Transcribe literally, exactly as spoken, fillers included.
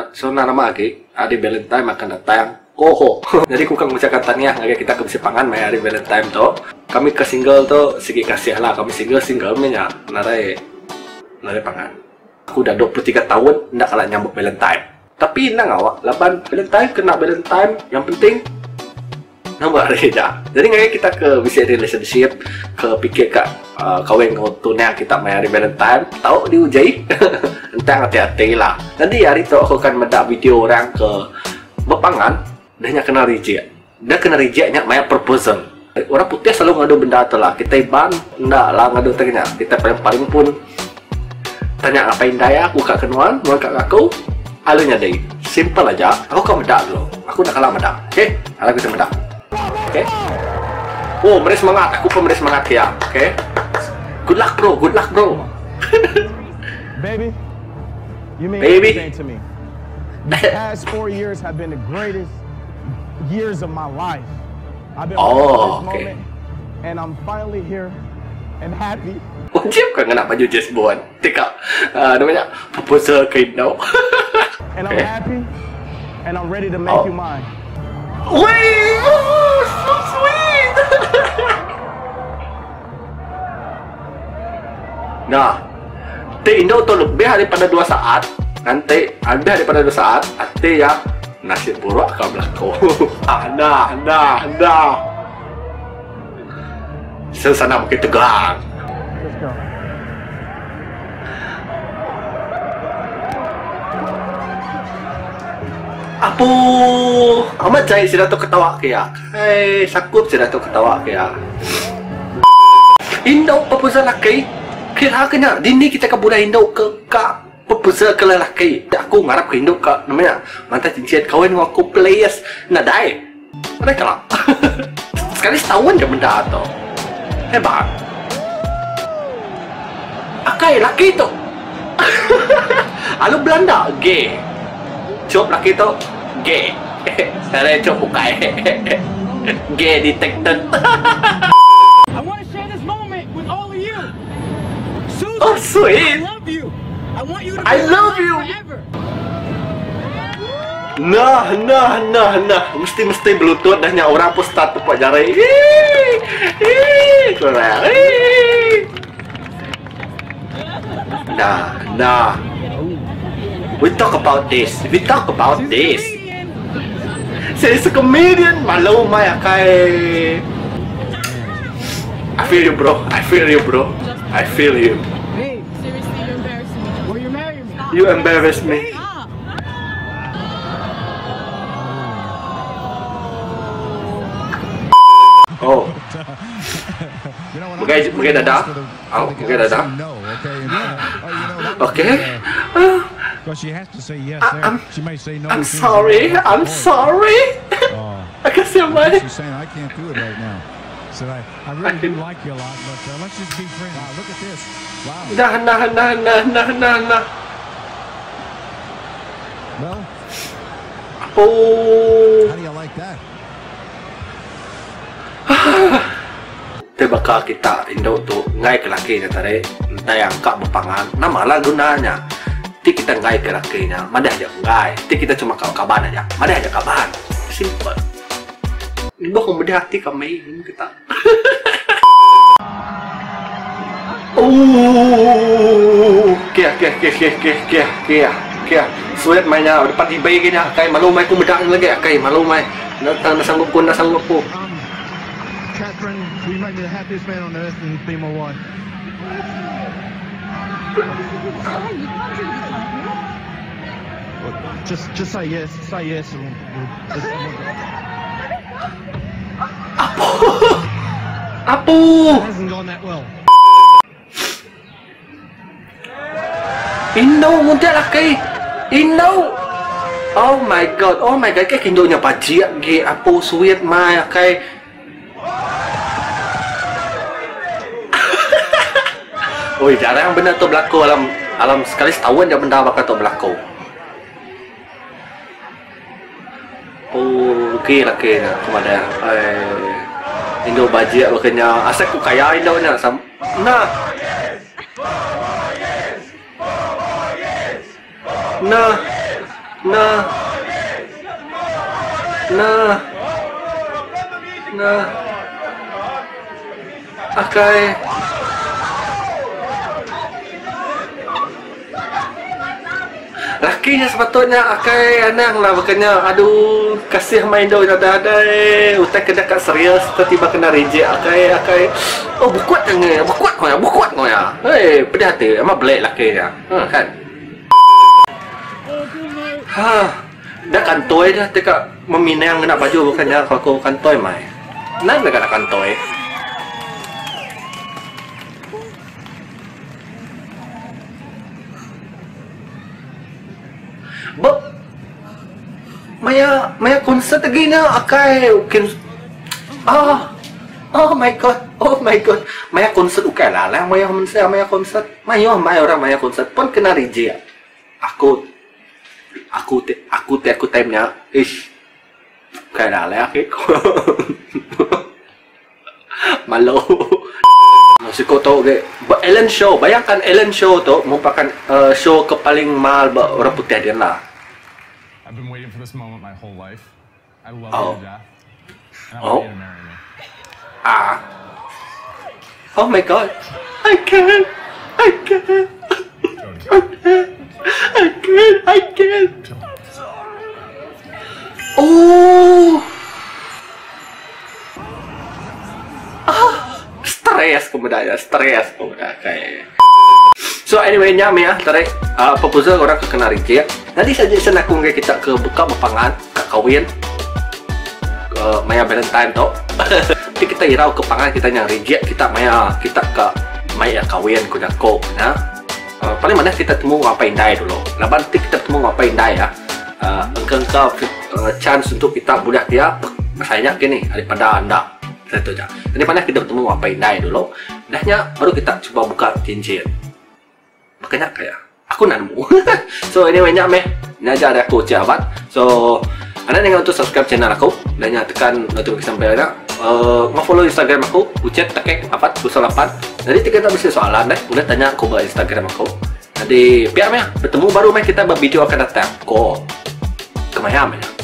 so na nama lagi, hari Valentine makan datang. Oh, jadi aku kan mengucapkan tanya, agar kita ke bisi pangan mai hari Valentine tu. Kami ke single tu segi kasih lah, kami single single punya, narai, narai pangan. Aku dah dua puluh tiga tahun, ndak kalah nyambut Valentine. Tapi nang awak, laban Valentine kena Valentine, yang penting nampak reda. Jadi ngayon kita ke bisi relationship, ke pikir kat uh, kawin ngotonya kita mai hari Valentine, tahu diujai, entah hati-hati lah. Nanti hari tu aku akan mendak video orang ke berpangan. Dah nak kena reject. Dah kena rejectnya maya proposal. Orang putih selalu ngadu benda tu lah. Kita iban, ndak lah ngadu tanya. Kita paling-paling pun tanya ngapain daya, aku kat kenuan, nuan kat aku, alunya day. Simple aja. Aku kau medak dulu. Aku nak kalah medak. Okey? Alah kita medak. Okey? Oh, meri semangat. Aku pun meri semangat ya. Okey? Good luck bro, good luck bro. Baby, you mean Baby. everything to me. The past four years have been the greatest years of my life. I've been oh, waiting for this okay. moment, and I'm finally here and happy. Wajib kan nak baju just buat. Tika, uh, namanya proposal ke Indo. And I'm okay. happy, and I'm ready to make oh. you mine. Wait, oh, so sweet. Nah, di Indo tu lebih daripada dua saat. Nanti ada daripada dua saat, hati ya nasib buruk akan berlaku. Ah, dah, dah, dah. Suasana makin tegang. Let's go. Apu, amat cai sudah tu ketawa kaya. Hai, sakup sudah tu ketawa kaya. Indo proposal laki. Kira kena dini kita ke bulan Indo ke kak. Proposal ke lelaki. Aku ngarap ke Indo kak namanya mantan cincin kawin dengan aku players nadai. Mereka lah. Sekali setahun je benda tu. Hebat. Akai laki tu. Alu Belanda gay. Cop laki tu gay. Saya cop bukai. Gay detected. I want to share this moment with all of you. Susan, Oh sweet. I love you. I want you to I love you. forever. Nah, nah, nah, nah. Mesti-mesti bluetooth dah nya orang pun start tepat jari. Ih, ih, kurang. Ih. Nah, nah. We talk about this. We talk about this. Saya is a comedian. Malu mai akai. I feel you, bro. I feel you, bro. I feel you. Hey, seriously, you're embarrassing me. Well, you're marrying me. You embarrass me. Oh. Mungkin mungkin dadah. Oh, mungkin dadah. Okay. Uh, I'm, I'm sorry. I'm sorry. I can see my. She's saying I can't do it right now. Said I, I really do like you a lot, but uh, let's just be friends. Wow, look at this. Wow. Nah, nah, nah, nah, nah, nah, nah. Well, Oh. how do you like that? Tiba kita Indo tu ngai ke laki nya tare entah yang kak berpangan nama lah gunanya ti kita ngai ke lakinya madah aja ngai ti kita cuma kau kaban aja madah aja kaban simple ibu kemudian hati kami kita oh kia kia kia kia kia kia kia kia sulit mainnya depan di bayi gini kai malu mai ku medang lagi kai malu mai nak sanggup pun nak sanggup pun. Catherine, will you make me the happiest man on earth and be my wife? Just, just say yes. Say yes. And we'll, we'll, Apu, apu. it hasn't gone that well. Indo muda laki. Indo. Oh my god. Oh my god. Cái Indonya bajia ge apu sweet mai kai. Oi, jarang benda tu berlaku alam alam sekali setahun je benda bakal tu berlaku. Oh, okey laki nak kemana? Eh, Indo bajia makanya asal ku kaya Indo nya sam. Nah. Nah. Nah. Nah. Nah. Akai. Lakinya sepatutnya akai anang lah, makanya aduh kasih main do ada-ada utak kena kat serius tiba-tiba kena reject akai akai oh bukuat ni bukuat kau ya bukuat kau ya hei pedih hati ama belak lakinya ha kan ha dah kantoi dah teka meminang nak baju bukannya aku kantoi mai nan dah kena kantoi Ba, Maya, Maya konsert lagi na akai, mungkin, ah, oh my god, oh my god, Maya konsert ukai lah lah, Maya mensia, Maya konsert, Maya, Maya orang Maya konsert pun kena reject. Aku, aku te, aku te, aku time-nya, ish, ukai lah lah, aku, malu. Si kau tahu ke, Ellen Show, bayangkan Ellen Show tu merupakan uh, show ke paling mahal orang putih dia lah. I've been waiting for this moment my whole life. I love Oh. you to death. And I Oh. want you to marry me. Ah. Oh my god. I can't. I can't. I can't. I can't. I can't. Oh. Ah. Stres kemudian, stres kemudian kayak. So anyway nya ya, tarik uh, proposal orang ke kena reject. Nanti suggestion aku kayak kita ke buka berpangan, ke kawin, ke Maya Valentine tu. Nanti kita irau ke pangan kita yang reject, kita Maya kita ke Maya kawin kuda ko, na. Uh, paling mana kita temu apa indai dulu. Laban nanti kita temu apa indai ya. Uh, engkau uh, chance untuk kita budak dia sayangnya gini daripada anda. Satu je. Jadi mana kita bertemu apa indai dulu. Dahnya baru kita coba buka cincin. Makanya kayak aku nak nemu. So anyway nya meh, naja ada aku jabat. So anda jangan untuk subscribe channel aku dan nya tekan notifikasi belnya. Uh, follow Instagram aku ucet tekek empat nol delapan. Jadi kita bisa soalan deh, boleh tanya aku ke Instagram aku. Jadi biar meh bertemu baru meh kita bervideo akan datang. Ko kemana meh?